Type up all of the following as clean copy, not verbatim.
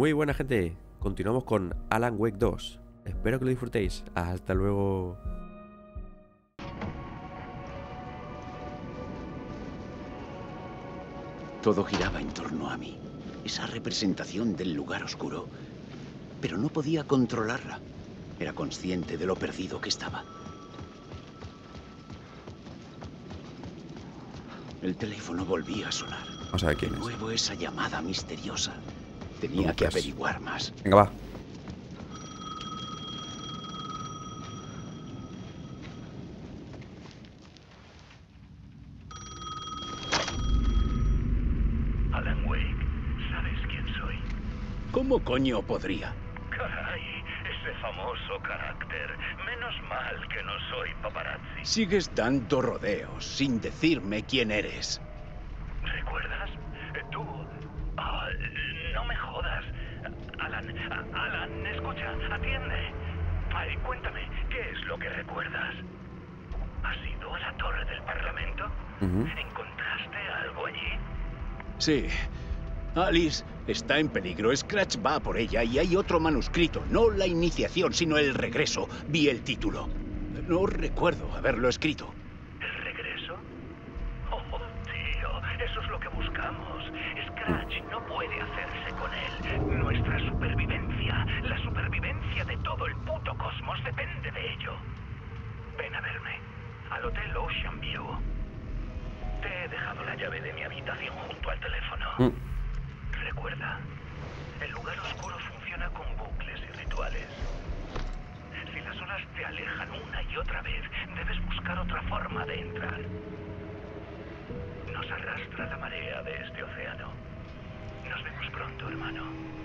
Muy buena gente, continuamos con Alan Wake 2. Espero que lo disfrutéis. Hasta luego. Todo giraba en torno a mí, esa representación del lugar oscuro. Pero no podía controlarla. Era consciente de lo perdido que estaba. El teléfono volvía a sonar. Vamos a ver quién De es. nuevo esa llamada misteriosa. Tenía que averiguar más. Venga, va. Alan Wake, ¿sabes quién soy? ¿Cómo coño podría? Caray, ese famoso carácter. Menos mal que no soy paparazzi. Sigues dando rodeos sin decirme quién eres. ¿Recuerdas? Tú... Ah, no me jodas. Alan, escucha, atiende. Ay, cuéntame, ¿qué es lo que recuerdas? ¿Has ido a la torre del Parlamento? ¿Encontraste algo allí? Sí. Alice está en peligro. Scratch va por ella y hay otro manuscrito. No la iniciación, sino el regreso. Vi el título. No recuerdo haberlo escrito. ¿El regreso? Oh, tío, eso es lo que buscamos. Scratch no puede hacerse con él. Nuestra supervivencia, la supervivencia de todo el puto cosmos depende de ello. Ven a verme, al Hotel Ocean View. Te he dejado la llave de mi habitación junto al teléfono. Recuerda, el lugar oscuro funciona con bucles y rituales. Si las olas te alejan una y otra vez, debes buscar otra forma de entrar. Nos arrastra la marea de este océano. Nos vemos pronto, hermano.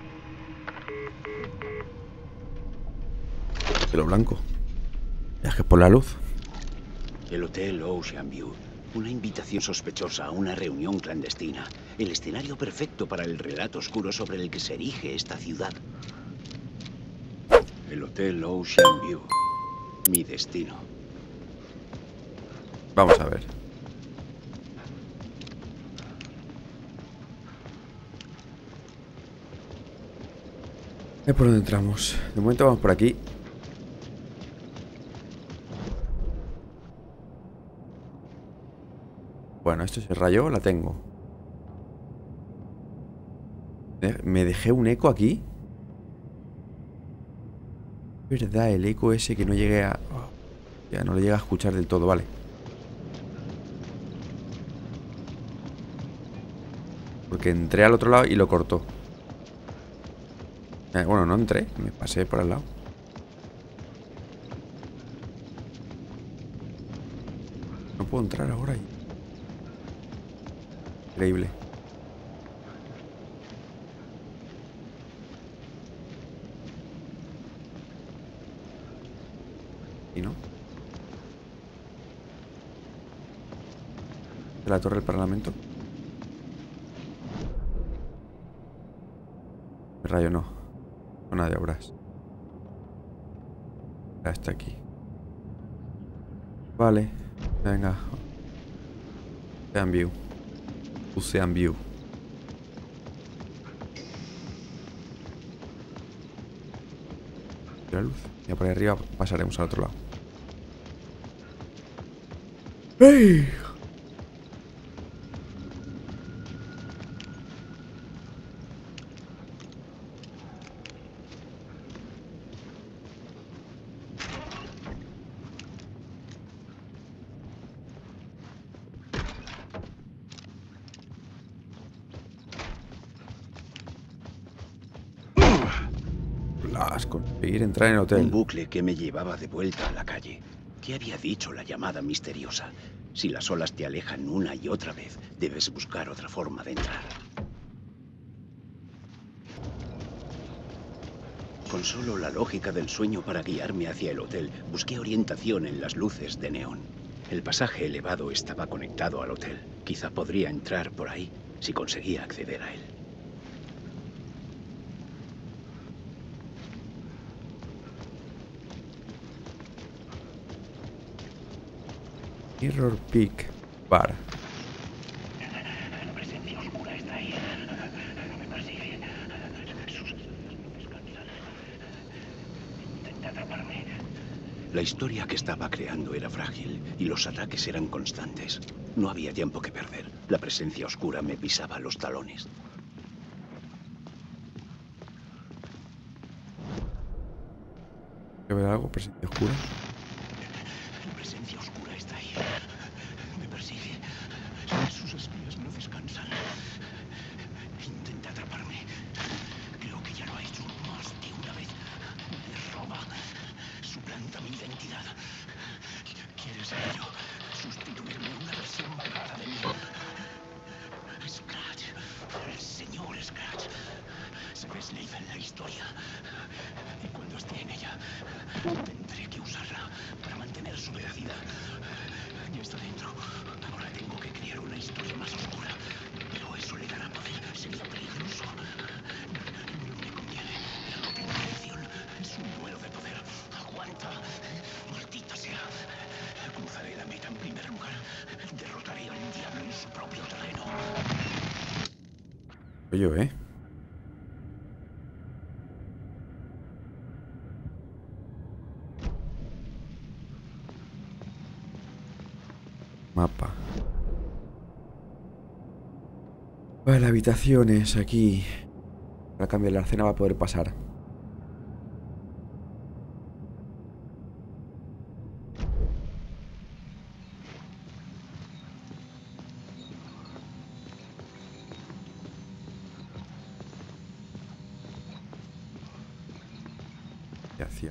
Pelo blanco. Viajes por la luz. El Hotel Ocean View. Una invitación sospechosa a una reunión clandestina. El escenario perfecto para el relato oscuro sobre el que se erige esta ciudad. El Hotel Ocean View. Mi destino. Vamos a ver. ¿Por dónde entramos? De momento vamos por aquí. Bueno, esto se rayó, la tengo. ¿Me dejé un eco aquí? ¿Verdad? El eco ese que no llegué a... ya no lo llega a escuchar del todo, vale. Porque entré al otro lado y lo cortó. Bueno, no entré, me pasé por al lado. No puedo entrar ahora. Increíble. ¿Y no? ¿De la torre del Parlamento? El rayo no. Zona de obras. Ya está aquí. Vale. Venga. Ocean View. Ocean View. La luz. Ya por ahí arriba pasaremos al otro lado. ¡Ey! Conseguir entrar en el hotel. Un bucle que me llevaba de vuelta a la calle. ¿Qué había dicho la llamada misteriosa? Si las olas te alejan una y otra vez, debes buscar otra forma de entrar. Con solo la lógica del sueño para guiarme hacia el hotel, busqué orientación en las luces de neón. El pasaje elevado estaba conectado al hotel. Quizá podría entrar por ahí, si conseguía acceder a él. Mirror Peak Bar. La presencia oscura está ahí. Me persigue. La historia que estaba creando era frágil y los ataques eran constantes. No había tiempo que perder. La presencia oscura me pisaba los talones. ¿Qué ver algo? ¿Presencia oscura? La presencia oscura está ahí. Me persigue. Sus espías no descansan. Intenta atraparme. Creo que ya lo ha hecho más de una vez. Me roba. Suplanta mi identidad. ¿Quieres ello? Sustituirme una versión malvada de mí. Scratch. El señor Scratch. Se desliza en la historia. Y cuando esté en ella, tendré que usarla para mantener su veracidad. Ya está dentro. Ahora tengo que crear una historia más oscura. Pero eso le dará poder. Sería peligroso. No me conviene. No tengo elección. Es un duelo de poder. Aguanta. Maldita sea. Cruzaré la meta en primer lugar. Derrotaré al diablo en su propio terreno. Oye, Mapa. Vale, habitaciones aquí. Para cambiar la escena va a poder pasar. ¿Qué hacía?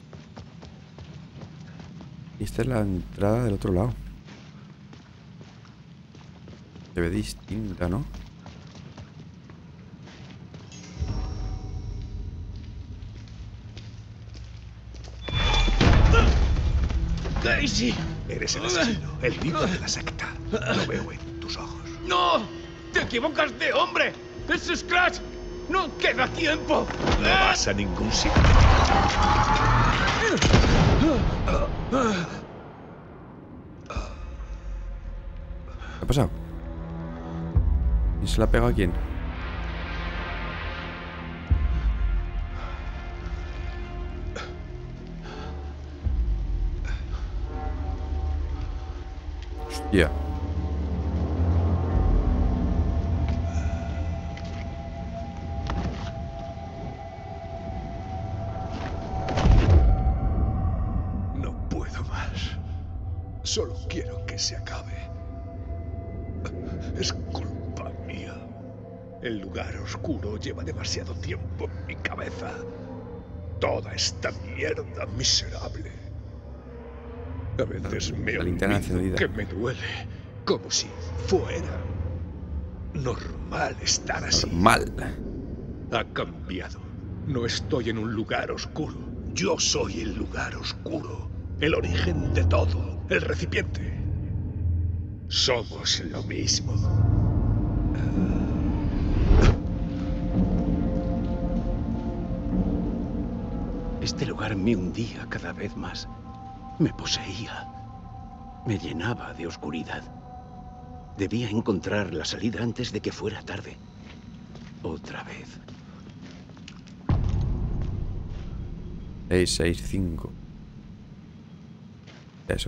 Y esta es la entrada del otro lado. Se ve distinta, ¿no? ¡Daisy! Eres el asesino, el líder de la secta. Lo veo en tus ojos. ¡No! ¡Te equivocas de hombre! ¡Es Scratch! ¡No queda tiempo! No vas a ningún sitio. ¿Qué ha pasado? ¿Y se la ha pegado a quién? Hostia. No puedo más. Solo quiero que se acabe. Es culpa mía. El lugar oscuro lleva demasiado tiempo en mi cabeza. Toda esta mierda miserable. A veces me La linterna olvido encendida. que me duele. Como si fuera normal estar así. Normal. Ha cambiado. No estoy en un lugar oscuro. Yo soy el lugar oscuro. El origen de todo. El recipiente. Somos lo mismo. Este lugar me hundía cada vez más. Me poseía. Me llenaba de oscuridad. Debía encontrar la salida antes de que fuera tarde. Otra vez. 665. Eso.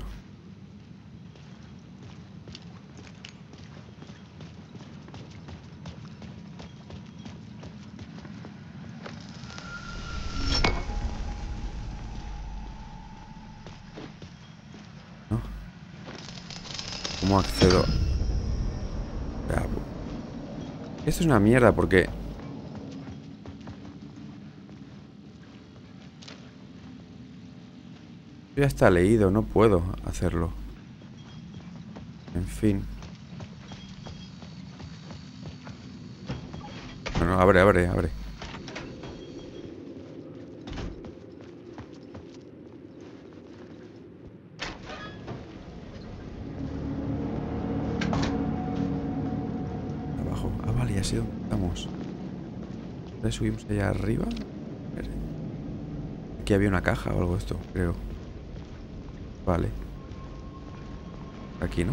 ¿No? ¿Cómo accedo? Ya, esto es una mierda porque... Ya está leído, no puedo hacerlo. En fin. Bueno, abre. Abajo. Ah, vale, ya sé dónde estamos. ¿Le subimos allá arriba? A ver. Aquí había una caja o algo de esto, creo. Vale. Aquí, ¿no?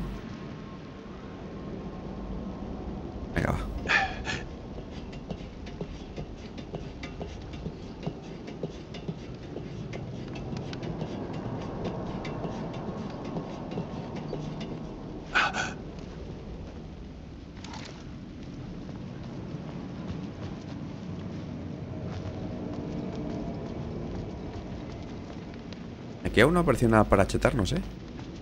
Venga, va. Aquí aún no apareció nada para chetarnos, ¿eh?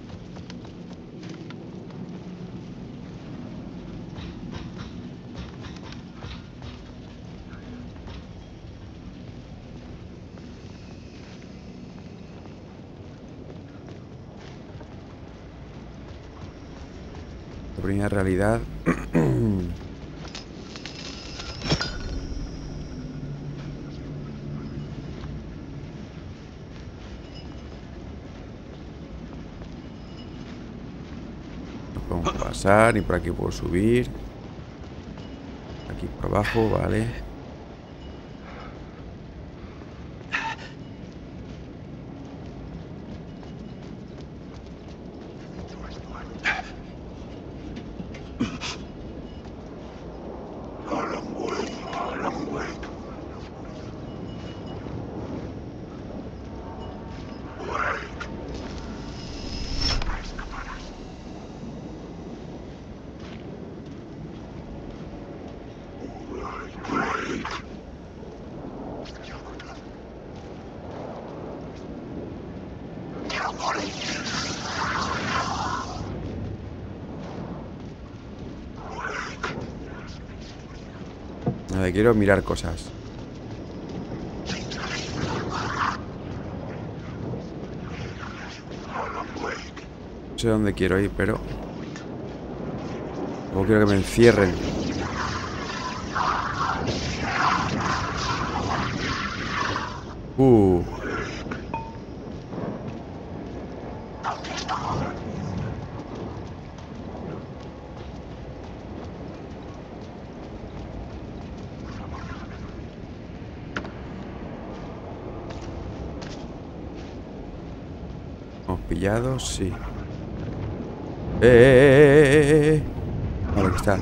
La primera realidad. No podemos pasar, ni por aquí puedo subir. Aquí por abajo, vale. A ver, quiero mirar cosas. No sé dónde quiero ir, pero... luego quiero que me encierren. Hemos pillado, sí. Vale, aquí está.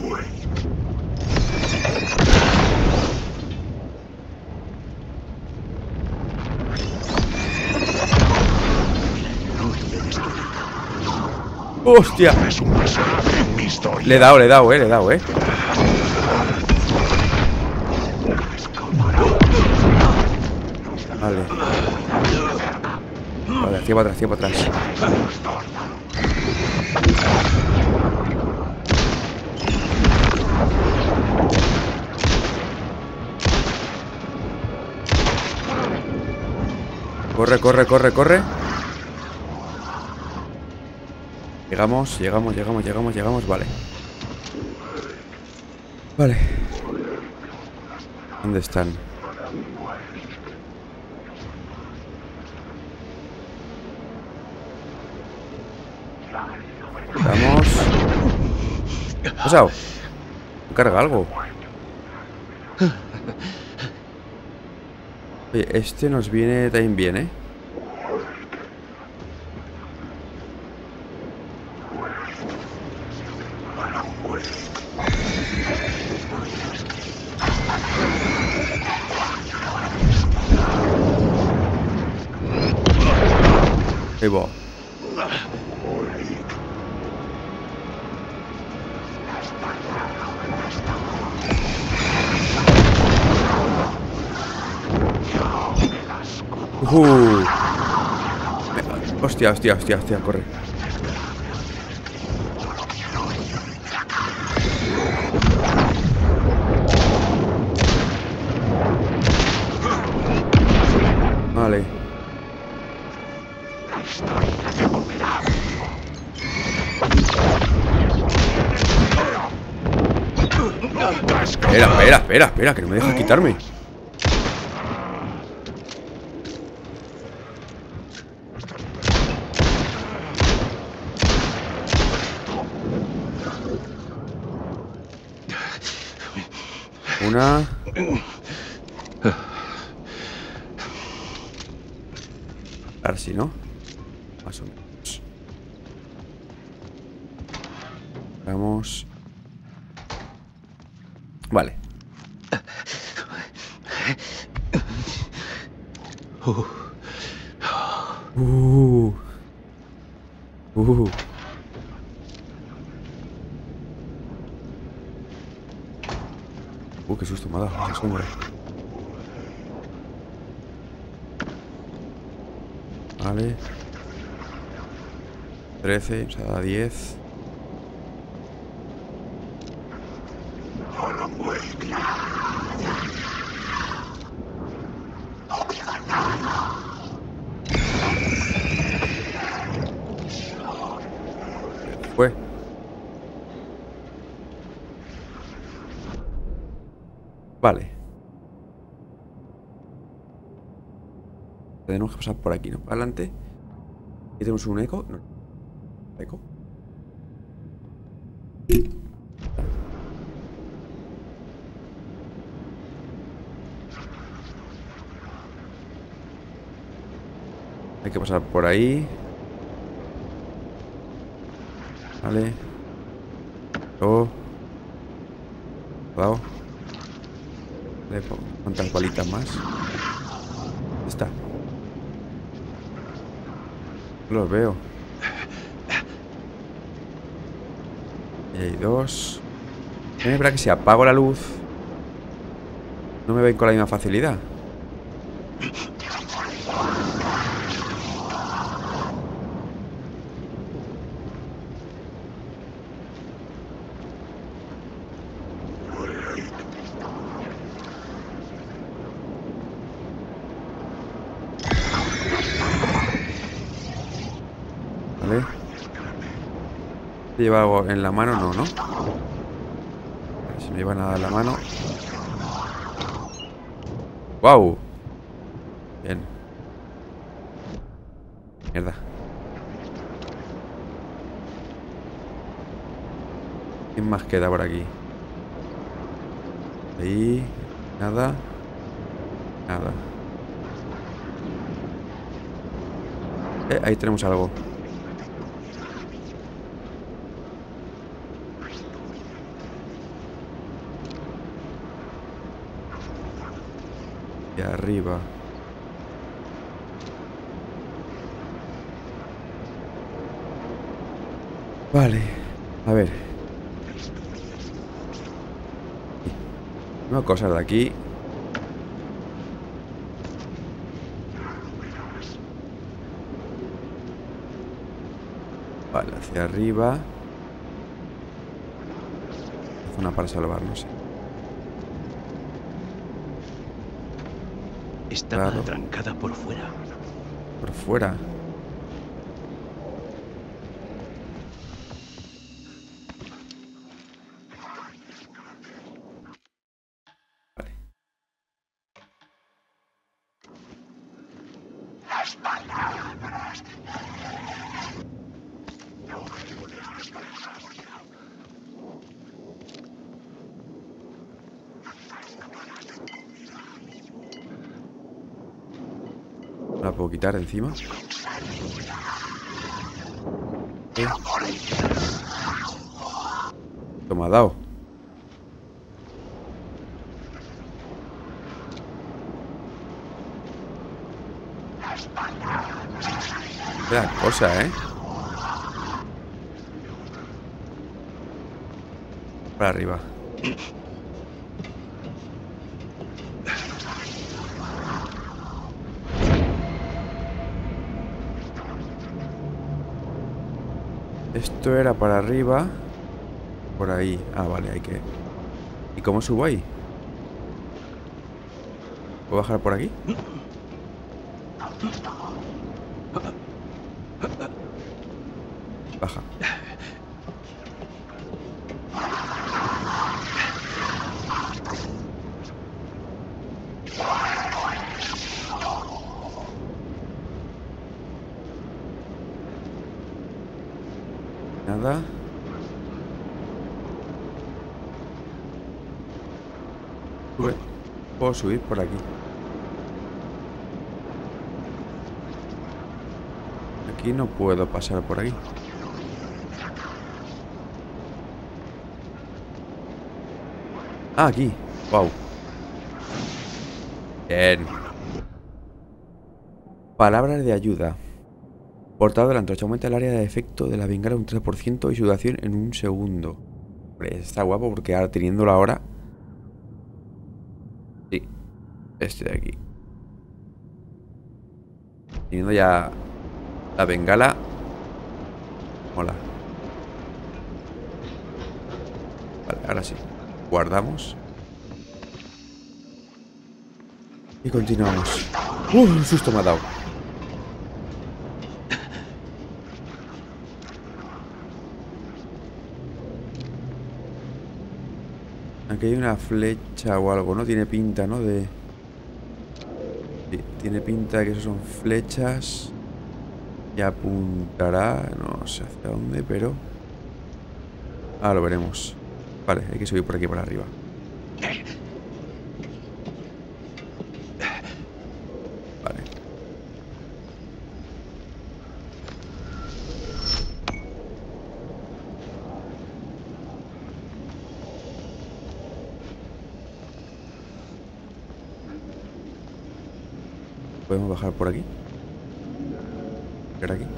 ¡Hostia! Le he dado, Vale. Vale, hacia para atrás, Corre. Llegamos, vale. Vale. ¿Dónde están? Vamos. ¿Qué ha pasado? ¿Me carga algo? Oye, este nos viene también bien, ¿eh? Ahí va. Hostia, corre. Vale. Espera, que no me deja quitarme. Una. A ver si no. Más o menos. Vamos. Vale. Qué susto me ha dado esa sombra. Vale. 13, o sea, 10. Fue. Vale. Tenemos que pasar por aquí, ¿no? Para adelante. Aquí tenemos un eco. No. ¿Eco? Hay que pasar por ahí. Vale. Luego. Cuidado. Vale, ¿cuántas balitas más? Está. No los veo. Y hay dos. Es verdad que si apago la luz no me ven con la misma facilidad. Vale. ¿Lleva algo en la mano? No, ¿no? A ver si me lleva nada en la mano. ¡Wow! Bien. Mierda. ¿Quién más queda por aquí? Ahí. Nada. Nada. Ahí tenemos algo. Y arriba. Vale. A ver. Una cosa de aquí. Vale, hacia arriba. Zona para salvarnos. Estaba Claro. atrancada por fuera. Por fuera. Vale. La puedo quitar de encima. Esto me ha dado. Vaya cosa, ¿eh? Para arriba. Esto era para arriba. Por ahí. Ah, vale, hay que... ¿Y cómo subo ahí? ¿Puedo bajar por aquí? Baja. Nada. Sube. Puedo subir por aquí. Aquí no puedo pasar por aquí. Ah, aquí. Wow. Bien. Palabras de ayuda. Portado de la antorcha. Aumenta el área de efecto de la bengala un 3% y su duración en 1 segundo. Hombre, está guapo porque ahora teniéndolo ahora... Sí. Este de aquí. Teniendo ya La bengala. Mola. Vale, ahora sí. Guardamos. Y continuamos. Un susto me ha dado. Aquí hay una flecha o algo, ¿no? Tiene pinta, ¿no? De... Sí, tiene pinta de que eso son flechas. Y apuntará... No sé hacia dónde, pero... Ah, lo veremos. Vale, hay que subir por aquí, por arriba. Vale. ¿Podemos bajar por aquí? ¿Por aquí?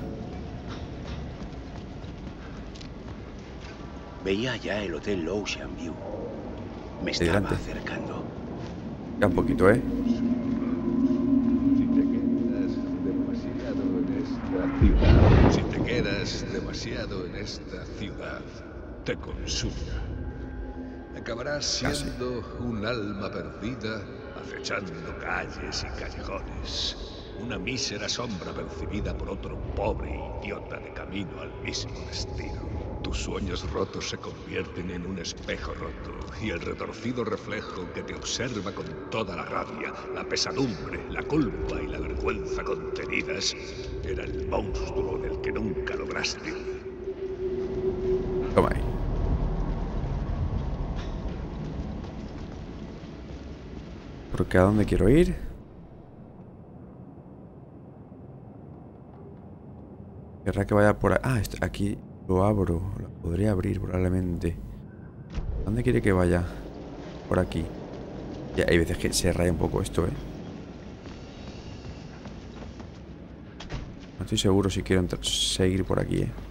Veía ya el Hotel Ocean View. Me estaba Delante. acercando. Ya un poquito, ¿eh? Si te quedas demasiado en esta ciudad, te consume. Acabarás Casi. siendo un alma perdida, acechando calles y callejones. Una mísera sombra percibida por otro pobre idiota de camino al mismo destino. Tus sueños rotos se convierten en un espejo roto, y el retorcido reflejo que te observa con toda la rabia, la pesadumbre, la culpa y la vergüenza contenidas era el monstruo del que nunca lograste huir. Toma ahí. Porque ¿a dónde quiero ir? Querrá que vaya por ahí. Ah, aquí lo abro. Lo podría abrir probablemente. ¿Dónde quiere que vaya? Por aquí. Ya, hay veces que se raya un poco esto, ¿eh? No estoy seguro si quiero seguir por aquí, ¿eh?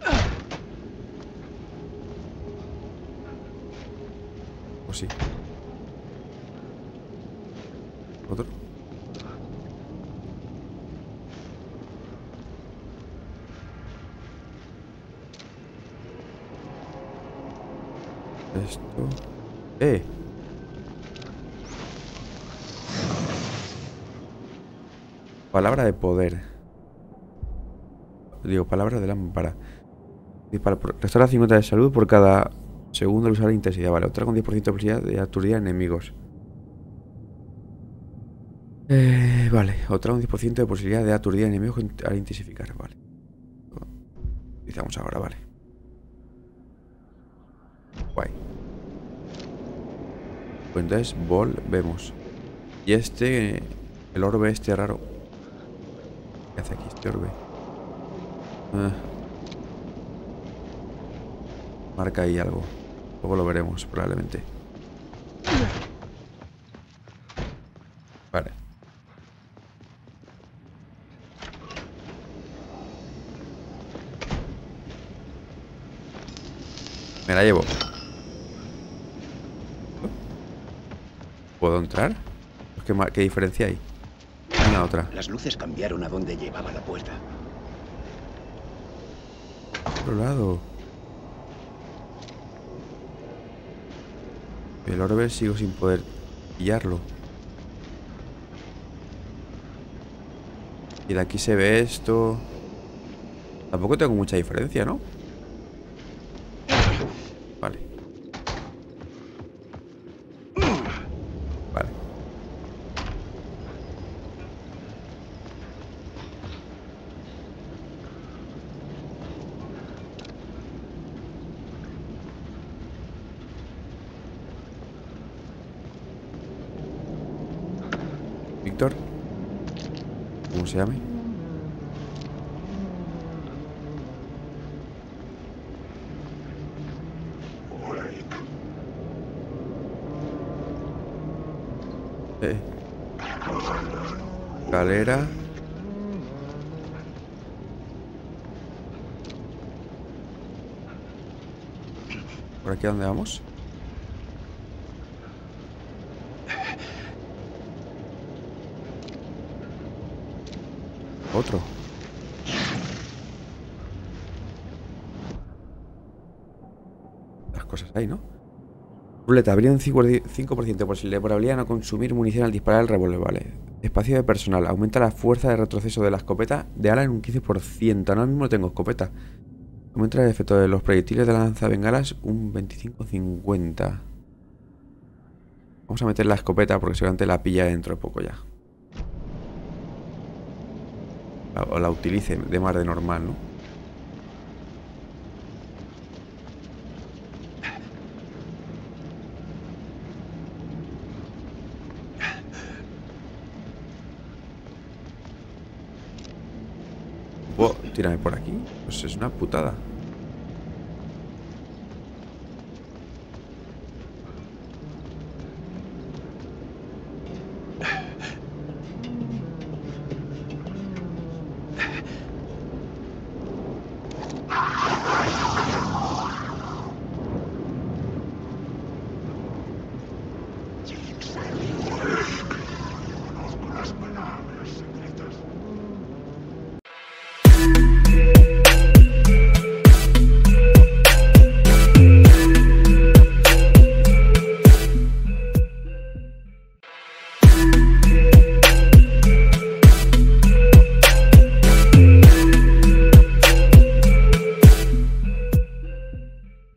O sí. Otro. Esto. Palabra de poder. Digo, palabra de lámpara. Restaura 50 de salud por cada segundo al usar la intensidad. Vale, otra con 10% de posibilidad de aturdir a enemigos. Vale, otra con 10% de posibilidad de aturdir a enemigos al intensificar. Vale. Utilizamos ahora, vale. Guay. Pues entonces volvemos. Y este... El orbe este raro. ¿Qué hace aquí este orbe? Marca ahí algo. Luego lo veremos, probablemente. Vale. Me la llevo. ¿Puedo entrar? ¿Qué diferencia hay? Una otra. Las luces cambiaron a donde llevaba la puerta. Otro lado. El orbe sigo sin poder pillarlo. Y de aquí se ve esto. Tampoco tengo mucha diferencia, ¿no? Vale. Vale. Víctor. ¿Cómo se llame? Escalera. ¿Por aquí a dónde vamos? Otro. cosas hay, ¿no? Ruleta, habría un 5% de posibilidad de probabilidad de no consumir munición al disparar el revólver, vale. Espacio de personal, aumenta la fuerza de retroceso de la escopeta de ala en un 15%. Ahora mismo no tengo escopeta. Aumenta el efecto de los proyectiles de la lanza bengalas un 25-50. Vamos a meter la escopeta porque seguramente la pilla dentro de poco ya. O la utilice de más de normal, ¿no? ¿Puedo tirarme por aquí? Pues es una putada.